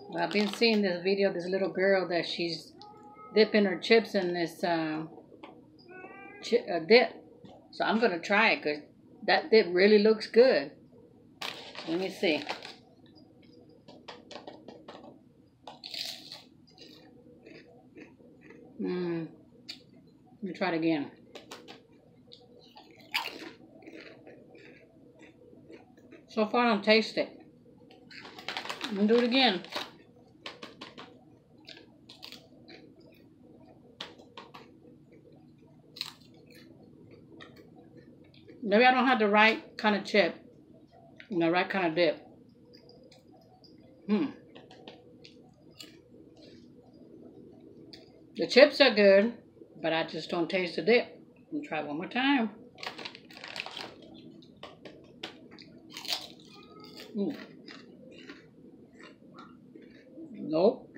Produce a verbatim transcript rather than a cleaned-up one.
Well, I've been seeing this video of this little girl that she's dipping her chips in this uh, chi uh, dip. So I'm going to try it because that dip really looks good. Let me see. Mmm. Let me try it again. So far, I don't taste it. I'm going to do it again. Maybe I don't have the right kind of chip and the right kind of dip. Hmm. The chips are good, but I just don't taste the dip. Let me try one more time. Mm. Nope.